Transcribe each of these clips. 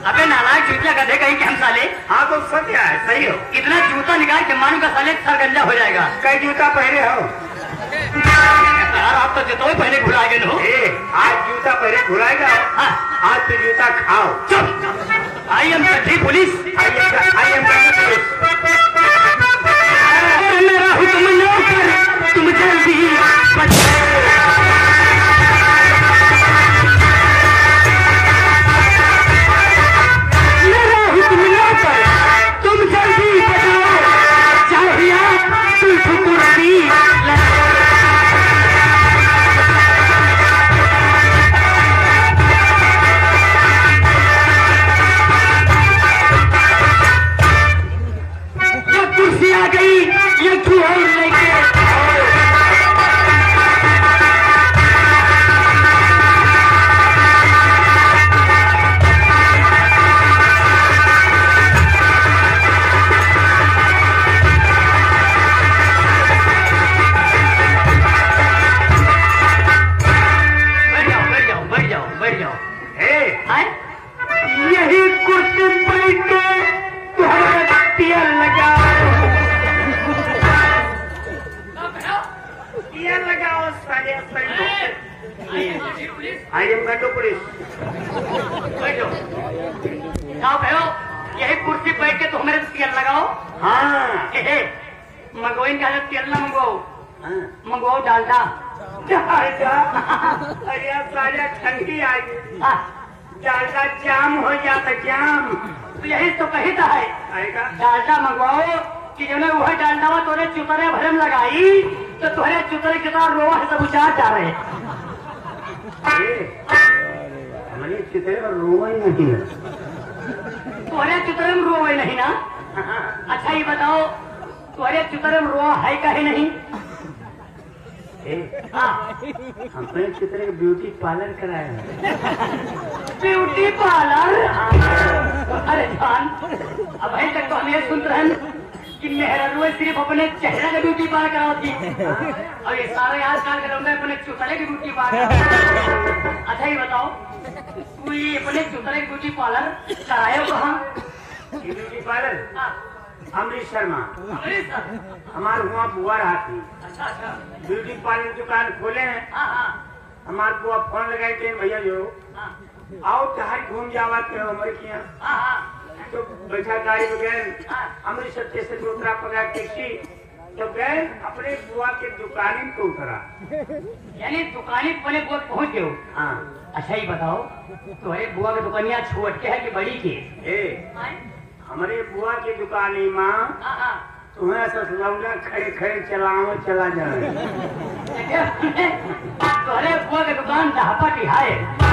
अबे नालायक चूतिया गधे कहीं के हम साले। हाँ तो सच है, सही हो। इतना जूता निकाल के मानू का साले सर गंजा हो जाएगा। कई जूता पहने हो यार आप तो जूता पहले भुला गए हो। आज जूता पहले भुलाएगा। हाँ। आज तो जूता खाओ। चुप। आई एम सठी पुलिस। I am police. मेरा हुक्म नौकर तुम जल्दी यही कुर्सी बैठ के तो हमारे तेल लगाओ। हाँ मंगवाओ इनका तेल ना मंगवाओ। मंगवाओ डालडा। अरे सारे ठंडी आई डालडा जाम हो जाता जाम। तो यही तो कहता है डालडा मंगवाओ कि जो वह डालडा तोरे चुतरे भरम लगाई तो तुम्हारे चुतरे के साथ रोवा सब उचार जा रहे। हमारे चितरे पर रोवा ही नहीं है। तुम्हारे चित्र में रोवा नहीं ना। अच्छा ये बताओ तुम्हारे चित्र में रोवा है का ही नहीं। हमने चित्र का ब्यूटी पार्लर कराया है। Beauty parlour. अरे जान अब अभी तक तो हम ये सुन रहे हैं कि मेहरा सिर्फ अपने चेहरे का ब्यूटी पार्लर कराती और ये सारे आजकल के लौंडे अपने चुतरे की ब्यूटी पार्लर। अच्छा ये बताओ तू ये अपने चुतरे की ब्यूटी पार्लर कराए कहाँ। ब्यूटी पार्लर अमृतसर में। अमृतसर हमारे वहाँ बुआ रहा थी। अच्छा अच्छा ब्यूटी पार्लर दुकान खोले हैं। हमारे बुआ फोन लगाए थे भैया जो आओ चाहे घूम जावा के हमारे यहाँ तो बैठा गाड़ी में गए अमृतसर स्टेशन पे उतरा पकड़ा टैक्सी तो गए अपने बुआ के दुकानी पे उतरा। यानी दुकानी पहले बुआ पहुँच गए। हाँ अच्छा ये बताओ तुम्हारे बुआ की दुकानिया छोट के है कि बड़ी की। हमारे बुआ की दुकानी माँ तुम्हें ऐसा लौंडा खड़े खड़े चलाओ चला जाए। तुम्हारे बुआ की दुकान ढापट है।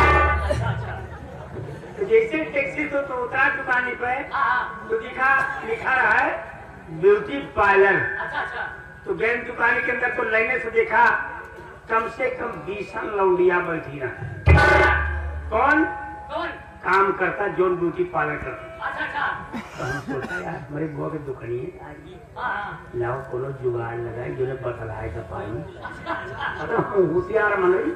तो जैसे टैक्सी तो उतरा दुकानी पे तो लिखा रहा है ब्यूटी पार्लर। अच्छा अच्छा तो गए दुकानी के अंदर तो लेने से देखा कम से कम 20 लौंडिया बैठी रहा। कौन कौन काम करता जोन ब्यूटी पार्लर करता। अच्छा अच्छा तो हम सोचा यार हमारे बुआ की दुकानी है लाओ कोनो जुगाड़ लगाए जो बतलाए का पाई होशियार मनई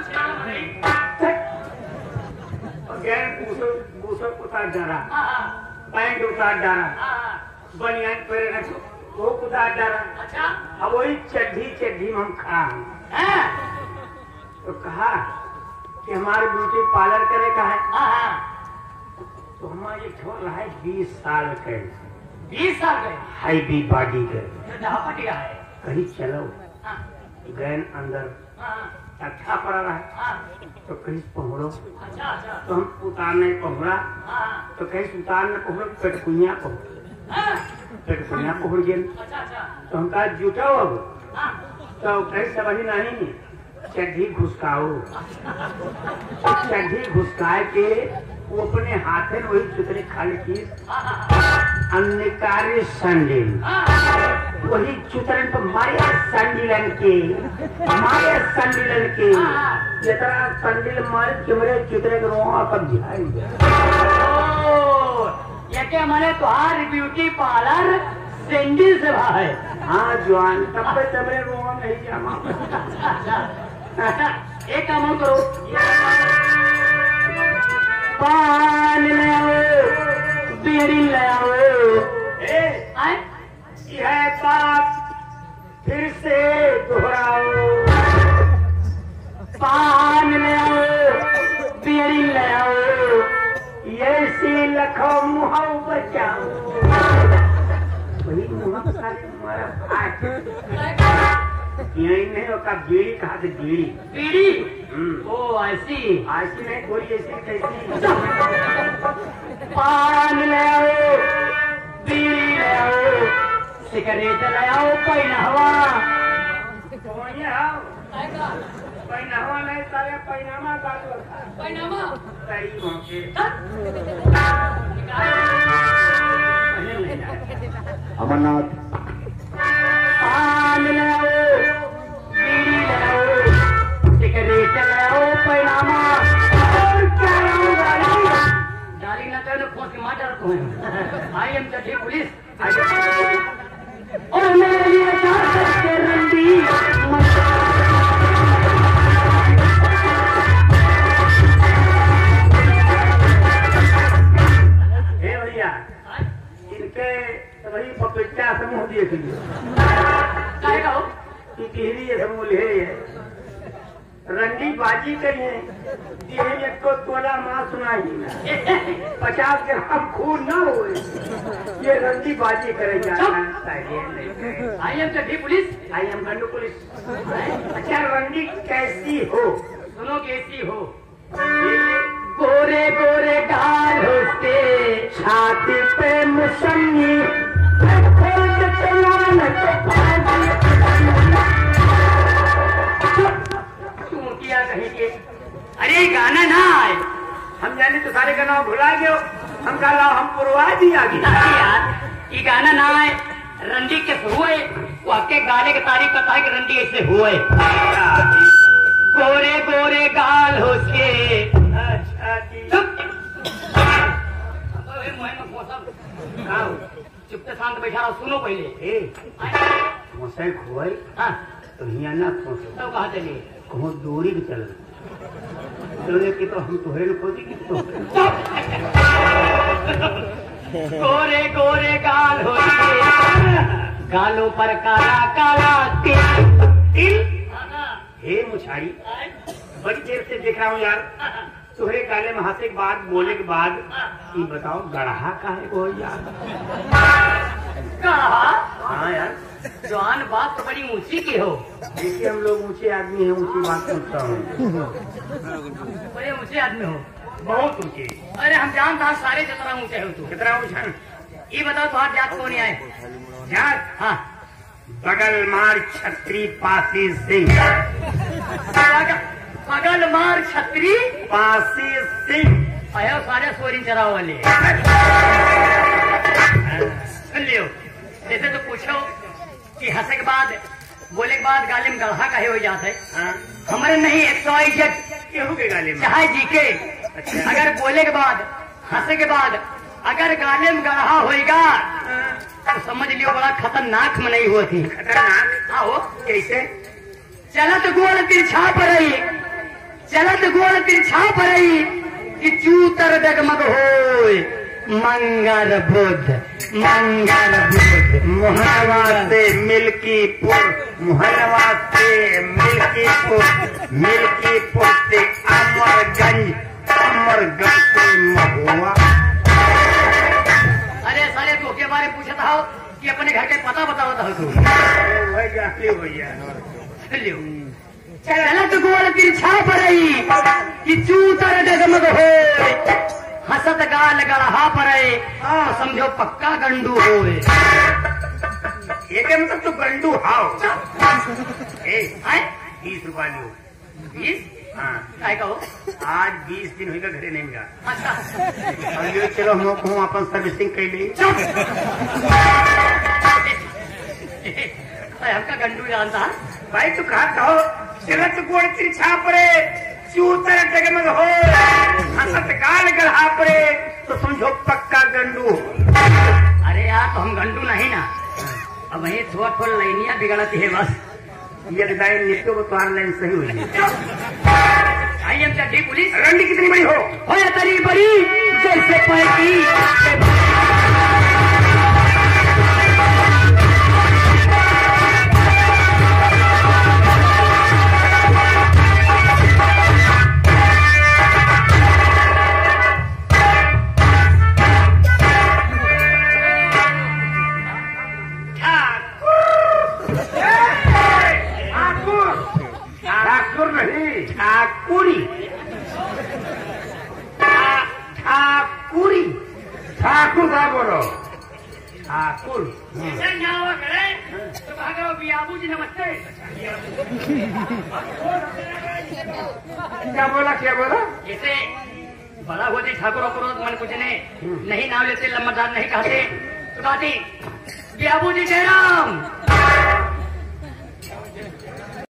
गैर उतार डारा पैंट उतार डारा बनियान पहले रखो वो उतार डारा। अच्छा अब वही चड्ढी में हम खड़ा हैं तो कहा कि हमारे ब्यूटी पार्लर करे का है। तो हमारे छोड़ रहा है 20 साल के 20 साल के हाई बी बॉडी के है कहीं चलो गए अंदर अच्छा पड़ा रहा तो कहीं पहुँचो। अच्छा अच्छा तो हम उतारने पहुँचा तो कहीं उतारने पहुँचो पेटकुनिया पहुँच गए। अच्छा अच्छा तो हम कहा जुटाओ अब तो कहीं समझ नहीं चड्ढी घुसकाओ। चड्ढी घुसकाए के वो अपने हाथे में वही चुतरे खाली की अन्यकारी संडिल वही चुतरन पर माया संडिलन के जितना संडिल मारे कैमरे चुतरे के रोआ कब झाड़ी ये माने तुहार ब्यूटी पार्लर सेंडिल से है। हाँ जवान तब पे कैमरे रोआ नहीं जमा। एक काम करो पान ले बीड़ी ले आओ। यह बात फिर से दोहराओ। पान ले आओ, बीड़ी ले आओ, ये सी लखो मुहाव बचाओ। वही मुहा तुम्हारा यही नहीं होता। बीड़ी कहा से बीड़ी बीड़ी। ओ ऐसी ऐसी नहीं कोई ऐसी कैसी। पान ले आओ, बीड़ी ले आओ, सिगरेट ले आओ, पहनावा। पहनावा नहीं सारे पैनामा का पहनावा सही होंगे। अमरनाथ पान ले आओ, बीड़ी ले आओ, सिगरेट ले आओ, पहनावा। और क्या लाऊं डाली ना कहने फोन के मार डालता हूँ। I am the police. और मेरे लिए क्या करते रंडी भैया इनके वही पपीता समूह दिए थे टिहरी समूह ले रंडी बाजी करिए एक को तोला माँ सुनाई 50 ग्राम खून न हो ये रंडी बाजी करेंगे। I am the police. I am गंडू पुलिस। अच्छा रंडी कैसी हो? सुनो कैसी हो? गोरे गोरे गाल उसके, छाती पे मुसम्मी किया कहीं के। अरे गाना ना आए हम जाने तो सारे का नाम भुला गए। हम कहा लाओ हम पुरवा दी आगे यार ये गाना ना आए। रंडी के हुए वो आपके गाने की तारीफ करता है कि रंडी ऐसे हुए। गोरे गोरे गाल उसके। अच्छा चुपते शांत बैठा रहो। सुनो पहले मोसे खोई हाँ तो हियाँ ना खोसो तो कहा चलिए कहो दूरी भी चल चलने की तो हम तुहरे ने खोजी की तो गोरे गोरे गाल होते, गालों पर काला काला तिल। हे मुछाई बड़ी देर से देख रहा हूँ यार तुहरे गाले में हंसे के बाद बोले के बाद ये बताओ गढ़ा का है वो यार? कहा हाँ यार जवान बात तो बड़ी ऊंची की हो। देखिए हम लोग ऊंचे आदमी हैं ऊंची बात पूछता हूँ। बड़े ऊंचे आदमी हो। बहुत ऊंचे। अरे हम जानता है सारे जितना ऊंचे हो तू। कितना ऊंचा? ये बताओ तुम्हारी जात कौन आए? जात हाँ बगल मार छत्री पासी सिंह। बगल मार छत्री पासी सिंह आया सारे सोरी चराव वाले। सुन लियो जैसे तो पूछो कि हंसे के बाद बोले के बाद गाले में गढ़ा काहे हो जाता है। हमारे नहीं 100 इज्जत केहू के गाले में चाहे जी के। अच्छा। अगर बोले के बाद हंसे के बाद अगर गाले में गढ़ा होएगा तो समझ लियो बड़ा खतरनाक में नहीं हुआ थी। खतरनाक आओ कैसे? चलत गोल तिरछा पड़ई, चलत गोल तिरछा पड़ई कि चूतर डगमग होय मंगर बुध मंगर बुध। मोहनवा से मिल्कीपुर मोहनवा से मिल्कीपुर से अमरगंज से महुआ। अरे साले तू के बारे पूछता हो कि अपने घर के पता बतावता हो तू। लियो चलत गोल तिरछा पड़ई कि चूतर डगमग होय हसत गाल गढ़ा पड़े तो समझो पक्का गंडू होए। एक मतलब तो गंडू हाओ। 20 रुपया लो। 20? हाँ काय कहो आज 20 दिन होगा घरे नहीं मिला। अच्छा और ये चलो हम कहूँ अपन सर्विसिंग कर ली। हमका गंडू जानता भाई तू कहा कहो चलत गोड़ तिरछा पड़े चूतर डगमग हो हंसत गाल गढ़ा पड़े तो समझो पक्का गंडू। अरे यार तो हम गंडू नहीं ना। अब वही थोड़ा थोड़ा लाइनिया बिगड़ती है बस। ये दाई नित्य को तुम्हारा लाइन सही हुई। I am police. रंडी कितनी बड़ी हो या तरी बड़ी जैसे पैकी ठाकुरी ठाकुरी ठाकुर का बोलो ठाकुर ऐसे क्या हुआ करे तो कहा करो बियाबू जी नमस्ते। क्या बोला जैसे बड़ा होते ठाकुर मन कुछ नहीं नाम लेते लम्बादार नहीं कहते तो कहती बियाबू जी जयराम